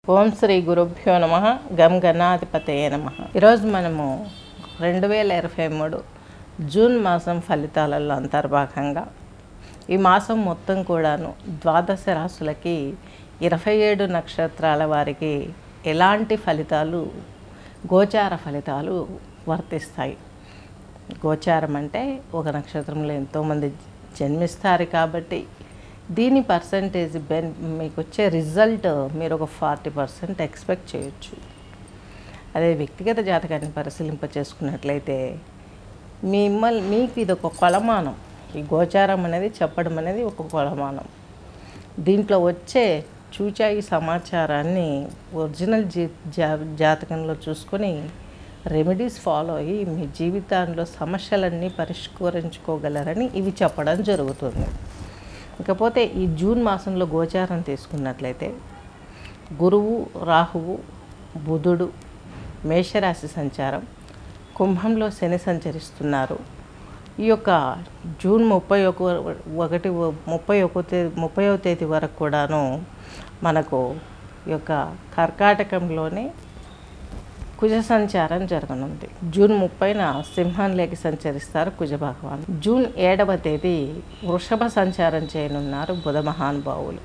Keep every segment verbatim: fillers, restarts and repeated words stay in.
ఓం శ్రీ గురుభ్యో నమ గం గణాధిపతయే నమ. ఈరోజు మనము రెండు వేల ఇరవై మూడు జూన్ మాసం ఫలితాలలో అంతర్భాగంగా ఈ మాసం మొత్తం కూడాను ద్వాదశ రాశులకి ఇరవై ఏడు నక్షత్రాల వారికి ఎలాంటి ఫలితాలు గోచార ఫలితాలు వర్తిస్తాయి. గోచారం అంటే ఒక నక్షత్రంలో ఎంతోమంది జన్మిస్తారు కాబట్టి దీని పర్సంటేజ్ బెన్ మీకు వచ్చే రిజల్ట్ మీరు ఒక ఫార్టీ పర్సెంట్ ఎక్స్పెక్ట్ చేయొచ్చు. అదే వ్యక్తిగత జాతకాన్ని పరిశీలింప చేసుకున్నట్లయితే మిమ్మల్ని మీకు ఇది ఒక కొలమానం. ఈ గోచారం అనేది చెప్పడం అనేది ఒక కొలమానం. దీంట్లో వచ్చే చూచాయి సమాచారాన్ని ఒరిజినల్ జీ జా జాతకంలో చూసుకొని రెమెడీస్ ఫాలో అయ్యి మీ జీవితంలో సమస్యలన్నీ పరిష్కరించుకోగలరని ఇవి చెప్పడం జరుగుతుంది. ఇకపోతే ఈ జూన్ మాసంలో గోచారం తీసుకున్నట్లయితే గురువు, రాహువు, బుధుడు మేషరాశి సంచారం, కుంభంలో శని సంచరిస్తున్నారు. ఈ యొక్క జూన్ ముప్పై ఒక ఒకటి ముప్పై ఒక తేదీ ముప్పైవ తేదీ వరకు కూడాను మనకు ఈ యొక్క కర్కాటకంలోనే కుజ సంచారం జరగనుంది. జూన్ ముప్పైన సింహంలోకి సంచరిస్తారు కుజ భగవాన్. జూన్ ఏడవ తేదీ వృషభ సంచారం చేయనున్నారు బుధ మహానుభావులు.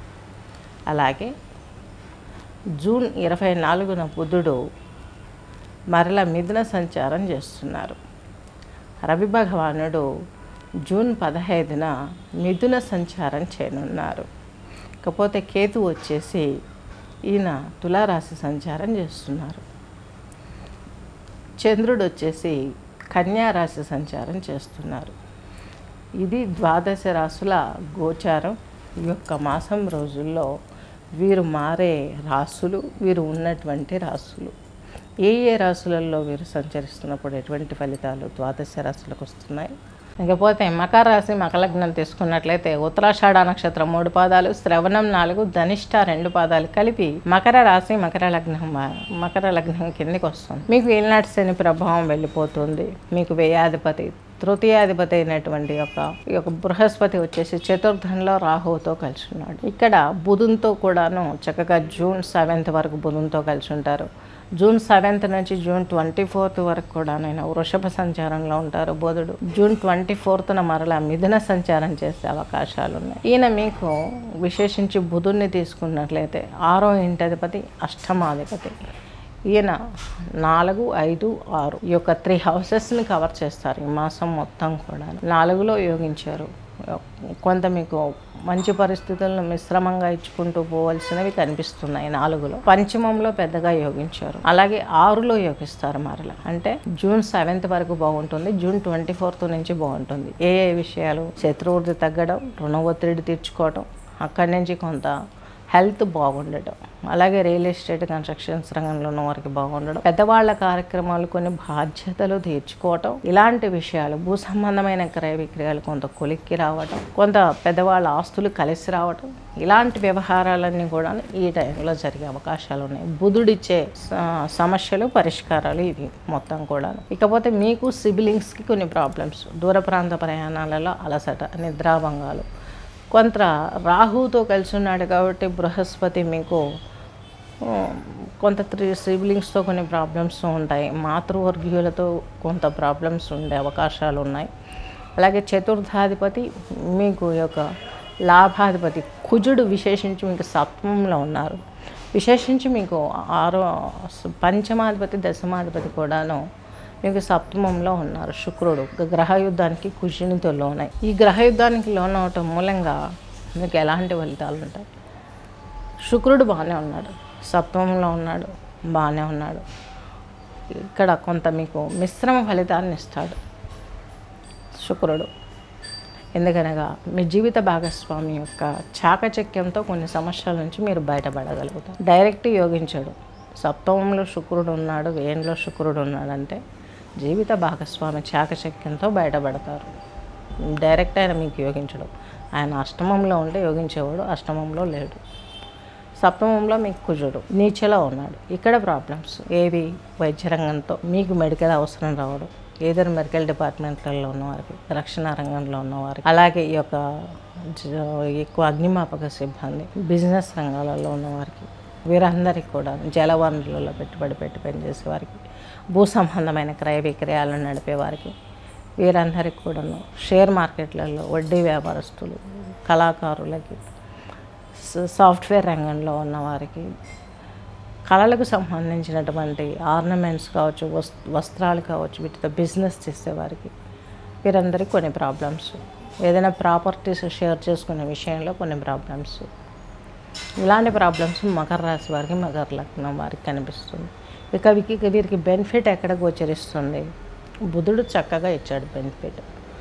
అలాగే జూన్ ఇరవై నాలుగున బుధుడు మరల మిథున సంచారం చేస్తున్నారు. రవి భగవానుడు జూన్ పదహైదున మిథున సంచారం చేయనున్నారు. ఇకపోతే కేతు వచ్చేసి ఈయన తులారాశి సంచారం చేస్తున్నారు. చంద్రుడు వచ్చేసి కన్యా రాశి సంచారం చేస్తున్నారు. ఇది ద్వాదశ రాశుల గోచారం. ఈ యొక్క మాసం రోజుల్లో వీరు మారే రాశులు, వీరు ఉన్నటువంటి రాశులు, ఏ ఏ రాశులలో వీరు సంచరిస్తున్నప్పుడు ఎటువంటి ఫలితాలు ద్వాదశ రాశులకు వస్తున్నాయి. ఇకపోతే మకర రాశి మకర లగ్నం తీసుకున్నట్లయితే ఉత్తరాషాఢ నక్షత్రం మూడు పాదాలు, శ్రవణం నాలుగు, ధనిష్ట రెండు పాదాలు కలిపి మకర రాశి మకర లగ్నం మకర లగ్నం కిందకి వస్తుంది. మీకు ఏలినాటి శని ప్రభావం వెళ్ళిపోతుంది. మీకు వ్యయాధిపతి తృతీయాధిపతి అయినటువంటి యొక్క ఈ యొక్క బృహస్పతి వచ్చేసి చతుర్థంలో రాహువుతో కలిసి ఉన్నాడు. ఇక్కడ బుధునితో కూడాను చక్కగా జూన్ సెవెంత్ వరకు బుధునితో కలిసి ఉంటారు. జూన్ సెవెంత్ నుంచి జూన్ ట్వంటీ ఫోర్త్ వరకు కూడా నేను వృషభ సంచారంలో ఉంటారు బుధుడు. జూన్ ట్వంటీ ఫోర్త్న మరలా మిథున సంచారం చేసే అవకాశాలు ఉన్నాయి. ఈయన మీకు విశేషించి బుధుడిని తీసుకున్నట్లయితే ఆరో ఇంటధిపతి, అష్టమాధిపతి. ఈయన నాలుగు, ఐదు, ఆరు ఈ యొక్క త్రీ హౌసెస్ని కవర్ చేస్తారు ఈ మాసం మొత్తం కూడా. నాలుగులో యోగించారు. కొంత మీకు మంచి పరిస్థితులను మిశ్రమంగా ఇచ్చుకుంటూ పోవలసినవి కనిపిస్తున్నాయి. నాలుగులో పంచమంలో పెద్దగా యోగించారు. అలాగే ఆరులో యోగిస్తారు మరలా. అంటే జూన్ సెవెంత్ వరకు బాగుంటుంది. జూన్ ట్వంటీ ఫోర్త్ నుంచి బాగుంటుంది. ఏ ఏ విషయాలు? శత్రువుడిది తగ్గడం, రుణ ఒత్తిడి తీర్చుకోవడం, అక్కడి నుంచి కొంత హెల్త్ బాగుండటం, అలాగే రియల్ ఎస్టేట్ కన్స్ట్రక్షన్స్ రంగంలో ఉన్న వారికి బాగుండడం, పెద్దవాళ్ల కార్యక్రమాలు కొన్ని బాధ్యతలు తీర్చుకోవటం, ఇలాంటి విషయాలు భూ సంబంధమైన క్రయ విక్రయాలు కొంత కొలిక్కి రావటం, కొంత పెద్దవాళ్ళ ఆస్తులు కలిసి రావటం, ఇలాంటి వ్యవహారాలన్నీ కూడా ఈ టైంలో జరిగే అవకాశాలు ఉన్నాయి. బుధుడిచ్చే సమస్యలు పరిష్కారాలు ఇవి మొత్తం కూడా. ఇకపోతే మీకు సిబ్లింగ్స్కి కొన్ని ప్రాబ్లమ్స్, దూర ప్రాంత ప్రయాణాలలో అలసట, నిద్రాభంగాలు, కొంత రాహుతో కలిసి ఉన్నాడు కాబట్టి బృహస్పతి మీకు కొంత త్రీ సిబ్లింగ్స్తో కొన్ని ప్రాబ్లమ్స్ ఉంటాయి. మాతృవర్గీయులతో కొంత ప్రాబ్లమ్స్ ఉండే అవకాశాలు ఉన్నాయి. అలాగే చతుర్థాధిపతి మీకు యొక్క లాభాధిపతి కుజుడు విశేషించి మీకు సప్తమంలో ఉన్నారు. విశేషించి మీకు ఆరో పంచమాధిపతి, దశమాధిపతి కూడాను మీకు సప్తమంలో ఉన్నారు. శుక్రుడు గ్రహయుద్ధానికి కుజునితో లోనాయి. ఈ గ్రహయుద్ధానికి లోనవటం మూలంగా మీకు ఎలాంటి ఫలితాలు ఉంటాయి? శుక్రుడు బాగానే ఉన్నాడు, సప్తమంలో ఉన్నాడు, బాగానే ఉన్నాడు. ఇక్కడ కొంత మీకు మిశ్రమ ఫలితాన్ని ఇస్తాడు శుక్రుడు. ఎందుకనగా మీ జీవిత భాగస్వామి యొక్క చాకచక్యంతో కొన్ని సమస్యల నుంచి మీరు బయటపడగలుగుతారు. డైరెక్ట్ యోగించడు. సప్తమంలో శుక్రుడు ఉన్నాడు, వేయంలో శుక్రుడు ఉన్నాడంటే జీవిత భాగస్వామి చాకచక్యంతో బయటపడతారు. డైరెక్ట్ ఆయన మీకు యోగించడు. ఆయన అష్టమంలో ఉంటే యోగించేవాడు, అష్టమంలో లేడు. సప్తమంలో మీకు కుజుడు నీచలో ఉన్నాడు. ఇక్కడ ప్రాబ్లమ్స్ ఏవి? వైద్య రంగంతో మీకు మెడికల్ అవసరం రావడం, ఏదైనా మెడికల్ డిపార్ట్మెంట్లలో ఉన్నవారికి, రక్షణ రంగంలో ఉన్నవారికి, అలాగే ఈ యొక్క ఎక్కువ అగ్నిమాపక సిబ్బంది, బిజినెస్ రంగాలలో ఉన్నవారికి, వీరందరికీ కూడా జలవనరులలో పెట్టుబడి పెట్టి పనిచేసే వారికి, భూ సంబంధమైన క్రయ విక్రయాలను నడిపే వారికి, వీరందరికీ కూడాను షేర్ మార్కెట్లలో వడ్డీ వ్యాపారస్తులు, కళాకారులకి, సాఫ్ట్వేర్ రంగంలో ఉన్నవారికి, కళలకు సంబంధించినటువంటి ఆర్నమెంట్స్ కావచ్చు, వస్త్రాలు కావచ్చు, వీటితో బిజినెస్ చేసేవారికి, వీరందరికీ కొన్ని ప్రాబ్లమ్స్, ఏదైనా ప్రాపర్టీస్ షేర్ చేసుకునే విషయంలో కొన్ని ప్రాబ్లమ్స్, ఇలాంటి ప్రాబ్లమ్స్ మకర రాశి వారికి, మకర లగ్నం వారికి కనిపిస్తుంది. ఇక వీరికి వీరికి బెనిఫిట్ ఎక్కడ గోచరిస్తుంది? బుధుడు చక్కగా ఇచ్చాడు బెనిఫిట్.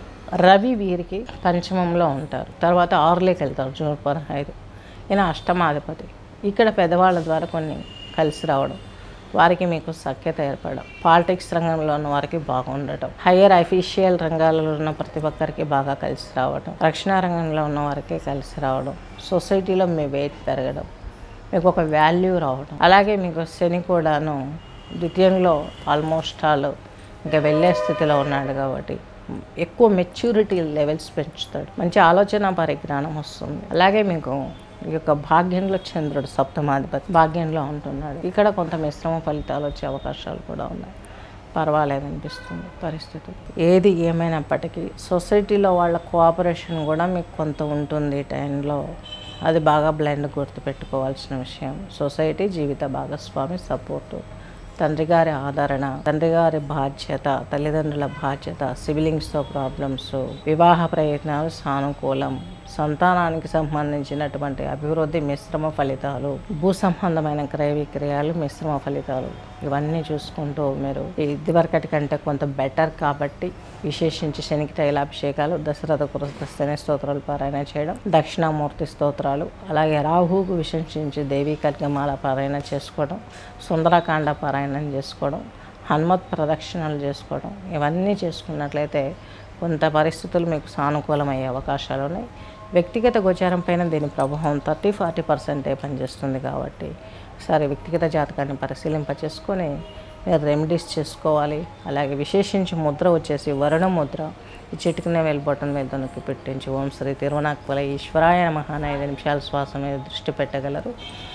రవి వీరికి పంచమంలో ఉంటారు, తర్వాత ఆరులోకి వెళ్తారు జూన్ పదహైదు. ఈయన అష్టమాధిపతి. ఇక్కడ పెద్దవాళ్ళ ద్వారా కొన్ని కలిసి రావడం, వారికి మీకు సఖ్యత ఏర్పడడం, పాలిటిక్స్ రంగంలో ఉన్న వారికి బాగుండటం, హయ్యర్ అఫీషియల్ రంగాలలో ఉన్న ప్రతి ఒక్కరికి బాగా కలిసి రావడం, రక్షణ రంగంలో ఉన్న వారికి కలిసి రావడం, సొసైటీలో మీ వెయిట్ పెరగడం, మీకు ఒక వాల్యూ రావడం. అలాగే మీకు శని కూడాను ద్వితీయంలో ఆల్మోస్ట్ ఆల్ ఇంకా వెళ్ళే స్థితిలో ఉన్నాడు కాబట్టి ఎక్కువ మెచ్యూరిటీ లెవెల్స్ పెంచుతాడు, మంచి ఆలోచన పరిజ్ఞానం వస్తుంది. అలాగే మీకు ఈ యొక్క భాగ్యంలో చంద్రుడు సప్తమాధిపతి భాగ్యంలో ఉంటున్నాడు. ఇక్కడ కొంత మిశ్రమ ఫలితాలు వచ్చే అవకాశాలు కూడా ఉన్నాయి. పర్వాలేదు అనిపిస్తుంది పరిస్థితి. ఏది ఏమైనప్పటికీ సొసైటీలో వాళ్ళ కోఆపరేషన్ కూడా మీకు కొంత ఉంటుంది ఈ టైంలో. అది బాగా బ్లైండ్ గుర్తుపెట్టుకోవాల్సిన విషయం. సొసైటీ, జీవిత భాగస్వామి సపోర్టు, తండ్రి గారి ఆదరణ, తండ్రి గారి బాధ్యత, తల్లిదండ్రుల బాధ్యత, సిబ్లింగ్స్తో ప్రాబ్లమ్స్, వివాహ ప్రయత్నాలు సానుకూలం, సంతానానికి సంబంధించినటువంటి అభివృద్ధి మిశ్రమ ఫలితాలు, భూ సంబంధమైన క్రయ విక్రయాలు మిశ్రమ ఫలితాలు, ఇవన్నీ చూసుకుంటూ మీరు ఇదివరకటి కంటే కొంత బెటర్ కాబట్టి విశేషించి శనికి తైలాభిషేకాలు, దశరథ కృత శని స్తోత్రాలు పారాయణ చేయడం, దక్షిణామూర్తి స్తోత్రాలు, అలాగే రాహువుకు విశేషించి దేవీ ఖడ్గమాల పారాయణ చేసుకోవడం, సుందరకాండ పారాయణం చేసుకోవడం, హనుమత్ ప్రదక్షిణలు చేసుకోవడం, ఇవన్నీ చేసుకున్నట్లయితే కొంత పరిస్థితులు మీకు సానుకూలమయ్యే అవకాశాలు ఉన్నాయి. వ్యక్తిగత గోచారం పైన దీని ప్రభావం థర్టీ ఫార్టీ పర్సెంటే పనిచేస్తుంది కాబట్టి సరే వ్యక్తిగత జాతకాన్ని పరిశీలింప చేసుకొని మీరు రెమెడీస్ చేసుకోవాలి. అలాగే విశేషించి ముద్ర వచ్చేసి వరుణ ముద్ర, ఈ చిటికనే వెళ్ళిపోవటం మీద నొక్కి పెట్టించి ఓం శ్రీ తిరువనాకుల ఈశ్వరాయ నమః అని ఐదు నిమిషాల శ్వాస మీద దృష్టి పెట్టగలరు.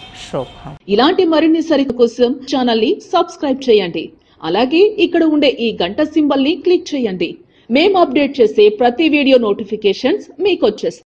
శోభం. ఇలాంటి మరిన్ని సరిత కోసం ఛానల్ ని సబ్స్క్రైబ్ చేయండి. అలాగే ఇక్కడ ఉండే ఈ గంట సింబల్ ని క్లిక్ చేయండి. మేము అప్డేట్ చేసే ప్రతి వీడియో నోటిఫికేషన్స్ మీకు వచ్చేస్తాయి.